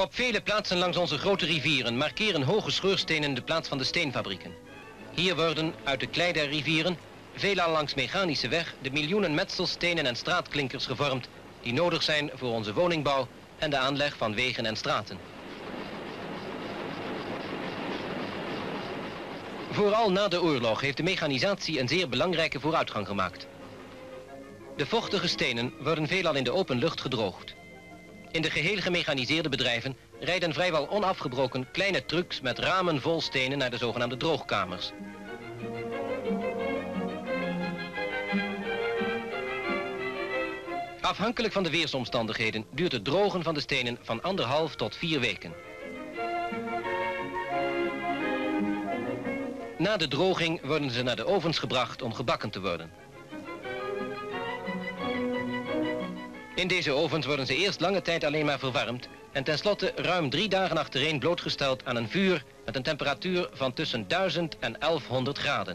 Op vele plaatsen langs onze grote rivieren markeren hoge scheurstenen de plaats van de steenfabrieken. Hier worden uit de klei der rivieren, veelal langs mechanische weg, de miljoenen metselstenen en straatklinkers gevormd die nodig zijn voor onze woningbouw en de aanleg van wegen en straten. Vooral na de oorlog heeft de mechanisatie een zeer belangrijke vooruitgang gemaakt. De vochtige stenen worden veelal in de open lucht gedroogd. In de geheel gemechaniseerde bedrijven rijden vrijwel onafgebroken kleine trucks met ramen vol stenen naar de zogenaamde droogkamers. Afhankelijk van de weersomstandigheden duurt het drogen van de stenen van 1,5 tot 4 weken. Na de droging worden ze naar de ovens gebracht om gebakken te worden. In deze ovens worden ze eerst lange tijd alleen maar verwarmd en tenslotte ruim 3 dagen achtereen blootgesteld aan een vuur met een temperatuur van tussen 1000 en 1100 graden.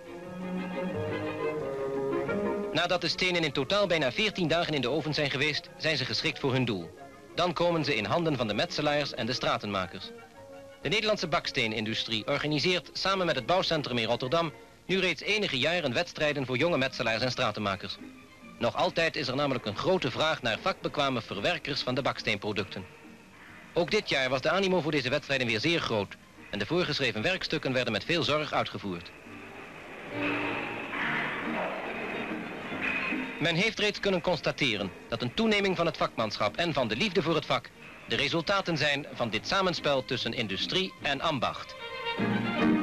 Nadat de stenen in totaal bijna 14 dagen in de oven zijn geweest, zijn ze geschikt voor hun doel. Dan komen ze in handen van de metselaars en de stratenmakers. De Nederlandse baksteenindustrie organiseert samen met het bouwcentrum in Rotterdam nu reeds enige jaren wedstrijden voor jonge metselaars en stratenmakers. Nog altijd is er namelijk een grote vraag naar vakbekwame verwerkers van de baksteenproducten. Ook dit jaar was de animo voor deze wedstrijden weer zeer groot en de voorgeschreven werkstukken werden met veel zorg uitgevoerd. Men heeft reeds kunnen constateren dat een toeneming van het vakmanschap en van de liefde voor het vak de resultaten zijn van dit samenspel tussen industrie en ambacht.